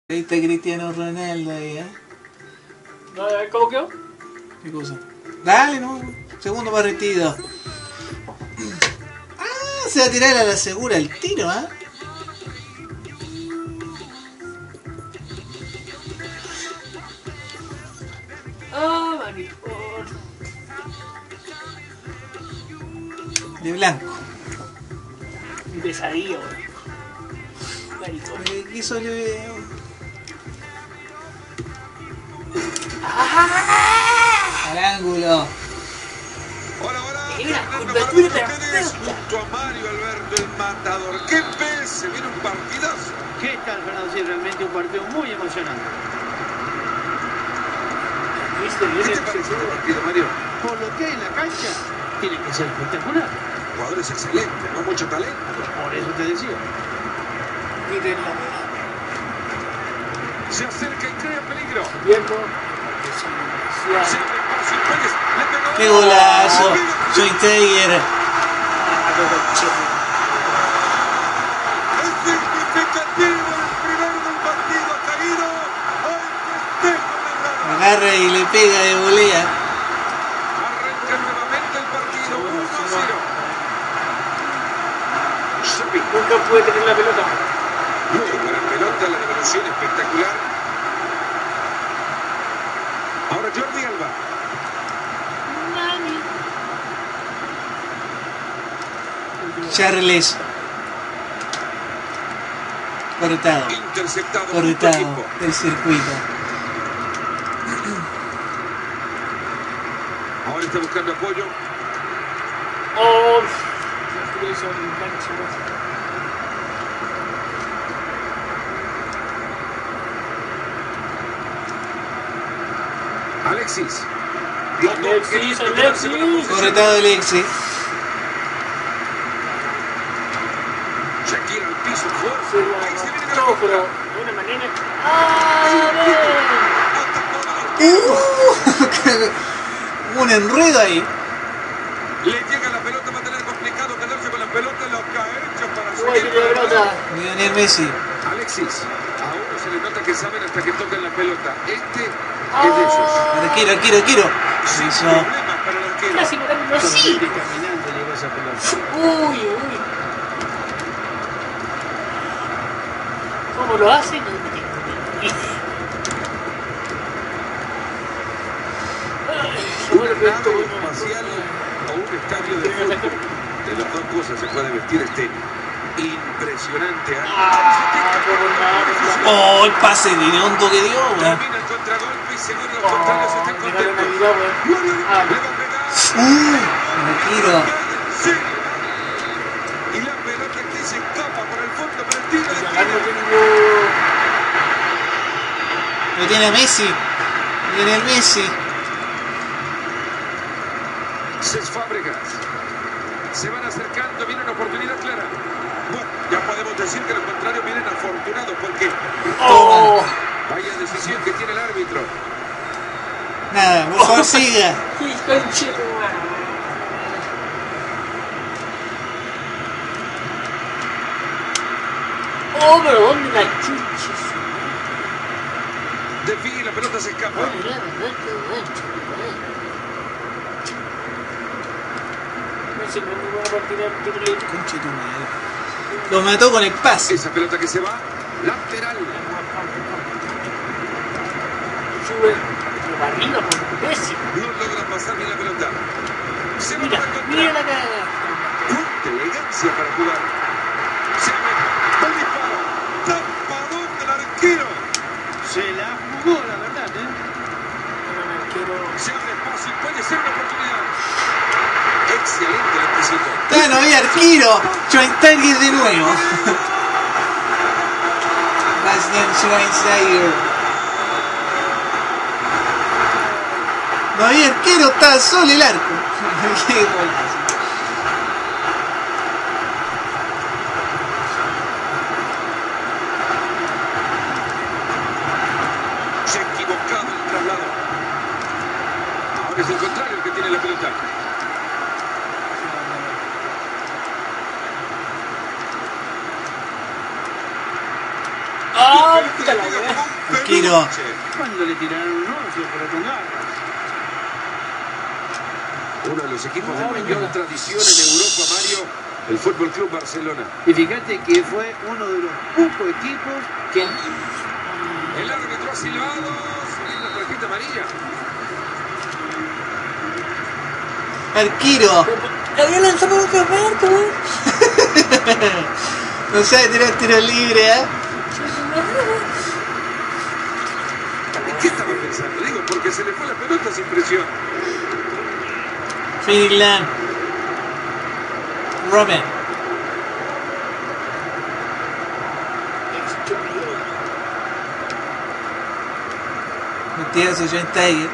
Ahí está Cristiano Ronaldo ahí, ¿eh? A ver, ¿cómo quedó? ¿Qué cosa? Dale, no. Segundo partido. Ah, se va a tirar a la segura el tiro, ¿ah? Ah, maricón. De blanco. Mi pesadilla, weón. Maricón. Quiso le... Al ángulo. Hola, hola. Mira, Fernando curvatura Martín trasera. junto a Mario Alberto, el matador. ¡Qué pez! Se viene un partidazo. ¿Qué tal, Fernando? Sí, realmente un partido muy emocionante. ¿Viste? ¿Qué Viene te pareció el partido, Mario? Por lo que hay en la cancha, tiene que ser espectacular. Jugadores excelentes, no mucho talento. Por eso te decía. Miren la verdad. Se acerca y crea peligro. Viendo. Se abre paso y Pérez le pegó. ¡Qué golazo! Schweinsteiger. Es significativo el primero del partido. Ha caído. ¡Ay, festejo Medrano! Agarra y le pega de volea. Arranca nuevamente el partido. 1-0. Xavi. Nunca pude tener la pelota. Muy buena pelota, la devolución espectacular. Ahora Jordi Alba. Charles. Cortado. Interceptado por tu Cortado equipo. del circuito. Ahora está buscando apoyo. Oh, eso me engancha. Alexis. Los dos Alexis, queriendo quedarse con la Alexis. posesión. Cortado Alexis. Shakira al piso, fuerza. Se la Ahí se viene arrastró, con pero la de una manera. ¡Ah, Un enredo ahí. Le llega la pelota, va a tener complicado quedarse con la pelota. Lo que ha hecho para ¡Uy, seguir. que pelota! Lionel Messi. Alexis. A uno se le nota que saben hasta que tocan la pelota. Este es de esos. Arquero, arquero, arquero. Sin Eso. problemas para el arquero. Casi me dan los Solamente hijos. caminando llegó esa pelota. Uy, uy. ¿Cómo lo hacen? No tengo ni idea. Una nave espacial o un estadio de fútbol. De las dos cosas se puede vestir este impresionante. Oh, el pase de hondo que dio, weón. Termina el contragolpe y seguro los contrarios están contentos. Ah, Le va a pegar. Arquero. Sí. Y la pelota que se escapa para el fondo, para el tiro de no esquina. tengo. Lo tiene a Messi. Lionel Messi. Cés Fábregas. Se van acercando, viene una oportunidad clara. Bueno, ya podemos decir que los contrarios vienen afortunados porque ¡Oh! vaya decisión que tiene el árbitro. Nada, por favor siga. ¡Qué conchetumare! ¡Oh, pero dónde la chucha! Desvíe y la pelota se escapa. Messi no es muy buena partida de triple. Conche tu madre. Lo mató con el pase. Esa pelota que se va, lateral. Sube por arriba por Messi. No logra pasar bien la pelota. Se va Mira, para mira encontrar. la cara. Cuánta elegancia para jugar. Se abre. Va el disparo. Tapadón del arquero. Se la jugó, la verdad, ¿eh? Se abre espacio y puede ser una oportunidad. Excelente el anticipo. No había arquero. Schweinsteiger de nuevo. Bastian Schweinsteiger. No había arquero, estaba solo el arco. Qué golazo. Se ha equivocado el traslado. Ahora es el contrario el que tiene la pelota. ¡Ah! Puta la Arquero. ¿Cuándo le tiraron un ocio pero con garras? Uno de los equipos de mayor tradición en Europa, Mario, el Fútbol Club Barcelona. Y fíjate que fue uno de los pocos equipos que... El árbitro ha silbado, salió una tarjeta amarilla. Arquero. Le había lanzado un Roberto, ¿eh? No sabe tirar tiro libre, ¿eh? ¿En qué estaba pensando? Digo, porque se le fue la pelota sin presión. Finland. Robin. Matías John Tiger.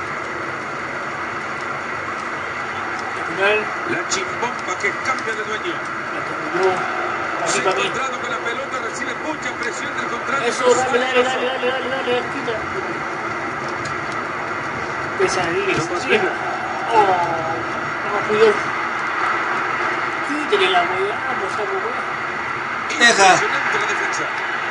La chimbomba que cambia de dueño. Se ha encontrado con la pelota, recibe mucha presión del contrario. Eso, dale, quita. Pesadilla. Oh, no cuidó. Quítale la hueá, vamos a mover. Deja. Impresionante la defensa.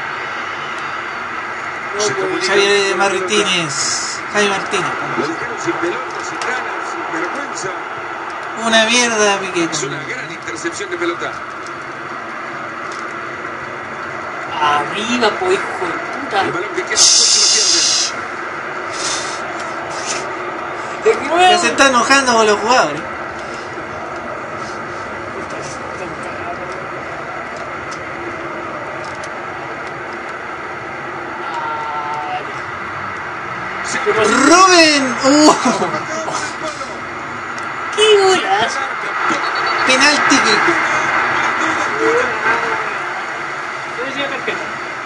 Javier Martínez. Javier Martínez. Lo dejaron sin pelota, sin ganas, sin vergüenza. Una mierda, Piqué. Es una gran intercepción de pelota. Arriba, pues, hijo de puta. El balón que queda suelto lo pierde. De nuevo. Ya se está enojando con los jugadores. Robin. ¡Qué bolas! Penalti. Yo decía tarjeta.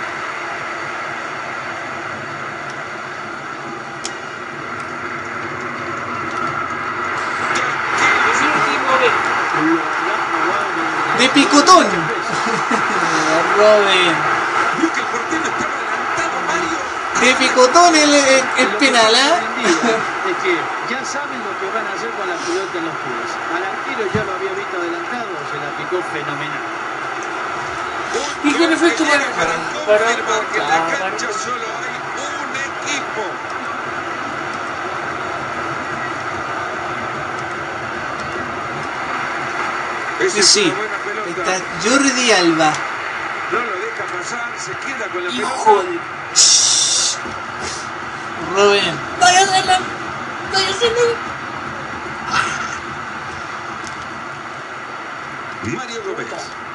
De picotón. Robin. Vio que el portero estaba adelantado, Mario. De picotón el penal, ¿eh? Es que ya saben lo que van a hacer con la pelota en los pies. Al arquero ya lo había visto adelantado, se la picó fenomenal. ¿Y con efecto para confirmar que en la cancha solo hay un equipo. Esa es Sí. una buena pelota. Está Jordi Alba. No lo deja pasar, se queda con la Hijo pelota. de... Robin. ¡Vaya a hacerla! ¡Vaya a hacerla! Mario Gómez.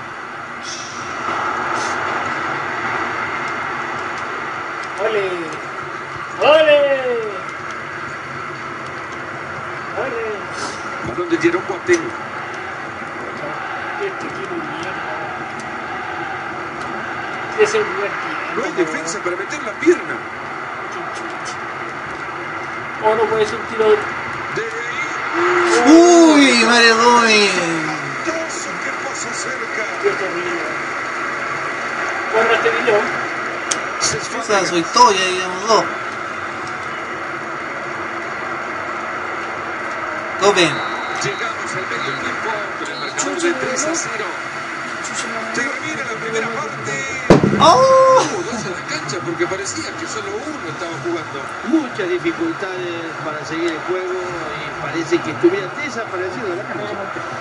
¡Ole! ¡Ole! ¡Ole! Balón de Jerome Boateng. Este equipo mierda. Es el lugar No hay defensa para meter la pierna. O no puede ser un tiro. Desde ahí. Uy, Mario Gómez. Espantoso que pasa cerca. Qué terrible. Corre este video. Esa es su historia, digamos, dos. Gómez. Llegamos al medio tiempo con el marcador de 3-0. Termina la primera parte. ¡Oh! Hubo dos en la cancha porque parecía que solo uno estaba jugando. Muchas dificultades para seguir el juego y parece que estuviera desaparecido de la cancha.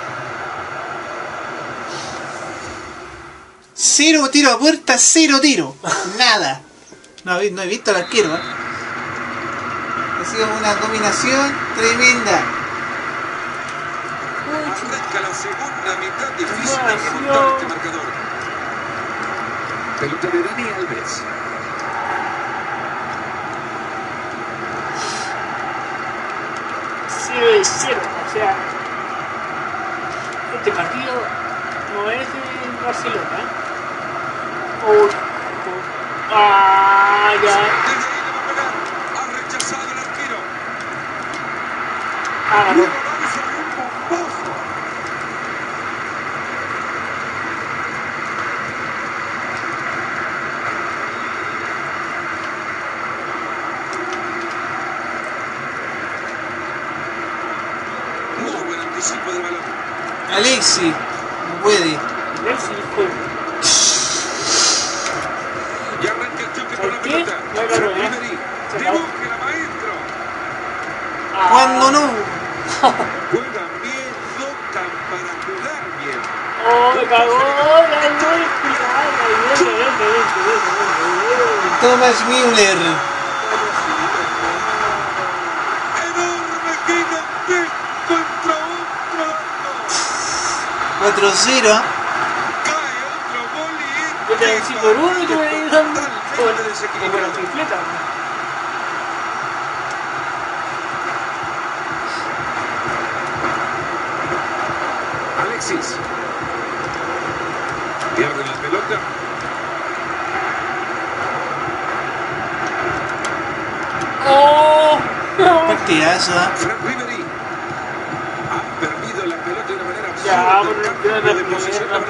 Cero tiro a puerta, cero tiro. Nada. No he visto al arquero, ¿eh? Ha sido una dominación tremenda. Arranca la segunda mitad, difícil de remontar este marcador. Pelota de Dani Alves. 0-0. O sea, este partido no es de Barcelona. Ya. Desde ahí le va a pegar. Ha rechazado el arquero. Hágalo. Luego lanza un bombazo. Muy buen anticipo del balón. Alexi. No puede. Messi, hijo. Y arranca el choque por la ¿Por qué? pelota. No hay Frank carro, ¿eh? Ribery. Se acabó. Dibújela, maestro. Ah. ¿Cuándo no? Juegan bien, tocan para jugar bien. Oh, me cagó la gol final. Bien. Thomas Müller. Enorme, gigantesco contra otro. 4-0. Cae otro gol y Yo te decí por uno y tú me dices totalmente por la desequilibrado. trifleta. ¿No? Alexis. Pierden la pelota. ¡Oh! Partidazo. Frank Ribery. Ha perdido la pelota de una manera Ya, absurda. pero Cambio no de posición la ahora.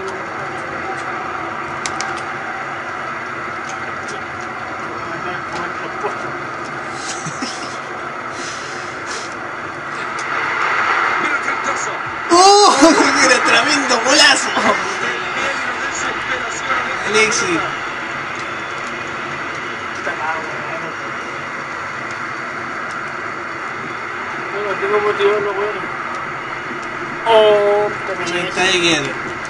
Mira el cantazo. ¡Era tremendo golazo! El miedo y la desesperación. Alexis. No tengo motivo, no bueno. Oh, también es. Tiger.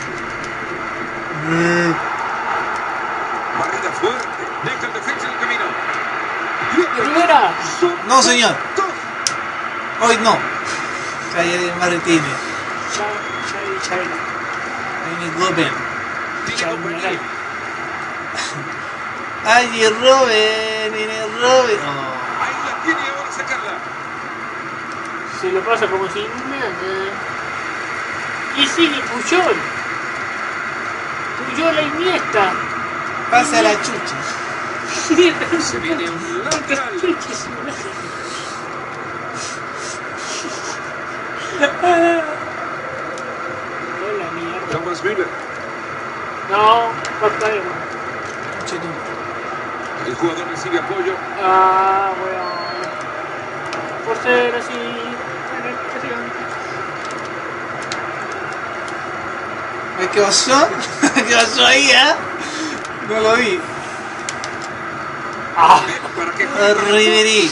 Barrida fuerte. Deja el defensa en el camino. ¡De primera! No, señor. Hoy no. Calle Martínez. Chay. Viene Goben. Tiene compañía. Ay, Robin. Viene Robin. Oh. Ahí la tiene y ahora sacarla. Se lo pasa como si nada. Y sigue Puyol. Puyol a Iniesta. Pasa a la chucha. Se viene un lateral. Hola, mierda. Thomas Müller. No, corta de uno. El jugador recibe apoyo. Ah, weón. Por ser así. ¿Qué pasó? ¿Qué pasó ahí, No lo vi. Ah, Para que juegue. Ribery.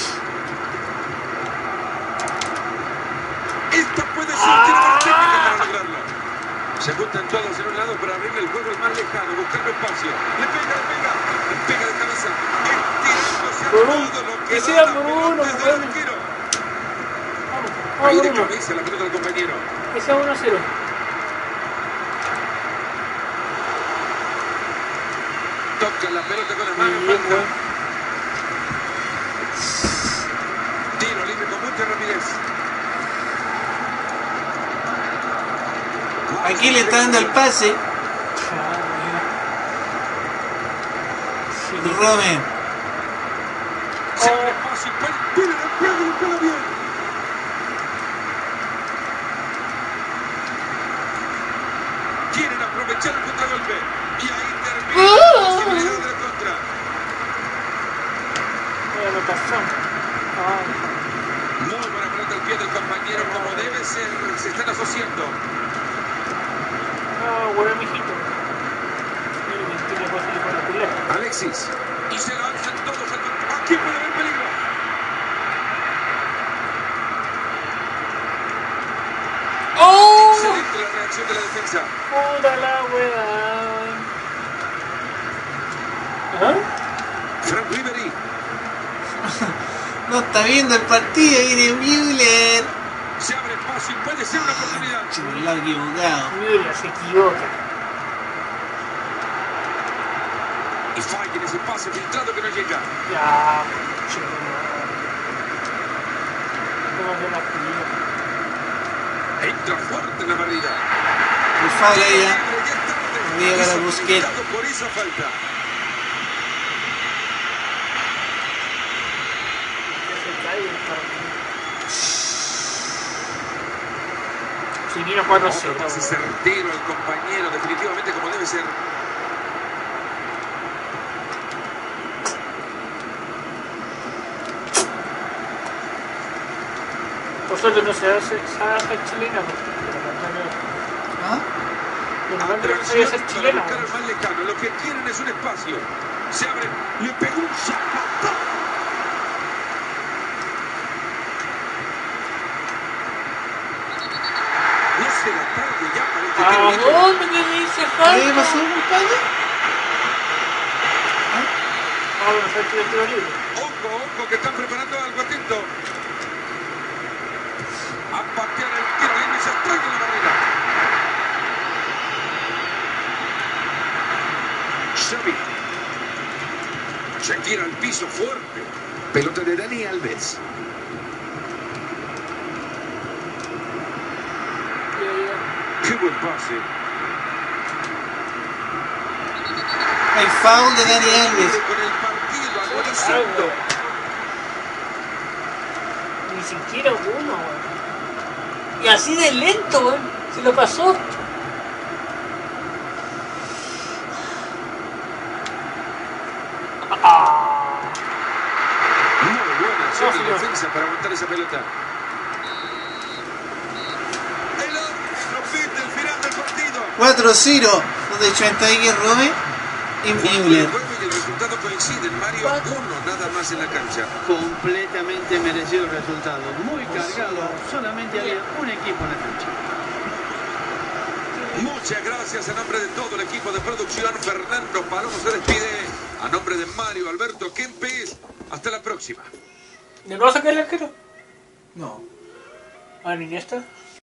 Esta puede ser tiene la técnica para lograrlo. Se juntan todos en un lado para abrirle el juego al más lejano, buscando espacio. Le pega de cabeza. Estirándose a Por un- todo lo que que sea da la por pelota uno, desde por el uno. arquero. vamos Ahí por de uno. cabeza la pelota del compañero. Que sea 1-0. Toca la pelota con las manos. Bien, Falta. weón. Tiro libre con mucha rapidez. Aquí le está dando el pase. Robin. Se abre espacio. Tiene le pega bien. Quieren aprovechar el contragolpe. Y ahí termina la posibilidad de la contra. Anotación. Muy buena pelota al pie del compañero, como debe ser. Se están asociando. Huevo, mijito. Miren, tiene fácil con la culata. Alexis. Y se lanzan todos al... Aquí puede haber peligro. ¡Oh! Excelente la reacción de la defensa. ¡Puta la weá! ¿Ah? Frank Ribery. No está viendo el partido. Viene Müller. Se abre espacio y puede ser una oportunidad. Chulado equivocado. Müller se equivoca. Y falla en ese pase filtrado que no llega. Ya, chido. No de la pila. Entra fuerte en la barrida. El foul ahí, Ya es tarde. Voy a llegar a Es Busquets. habilitado por esa falta. Se cae el partido. Si vino 4-0. Otro pase certero al compañero, definitivamente como debe ser. Por suerte no se hace chilena. ¿Ah? Normalmente no sabía ser Para chilena. buscar al más lejano. Lo que quieren es un espacio. Se abre. Le pegó un zapatón. No se la tarde ya parece que ¿A no hizo. dónde me dice ¿Qué pasó, compadre? Ahora se ha hecho el tiro libre. Ojo, que están preparando algo atento. A patear el tiro libre y se estrella en la barrera. Xavi. Se tira al piso fuerte. Pelota de Dani Alves. Qué buen pase. Hay foul de Dani Alves. Con el partido agonizando. Ni siquiera uno, güey. Y así de lento, güey. Se lo pasó. Muy buena acción de defensa para aguantar esa pelota. El árbitro pita el final del partido. 4-0. Donde Schweinsteiger, Rome y Müller. El juego y el resultado coinciden. Mario 1 nada más en la cancha. Completamente merecido el resultado. Muy cargado. Solamente había un equipo en la cancha. Muchas gracias a nombre de todo el equipo de producción. Fernando Palomo se despide. A nombre de Mario Alberto Kempes. Hasta la próxima. ¿Le vas a sacar el arquero? No. ¿A Iniesta?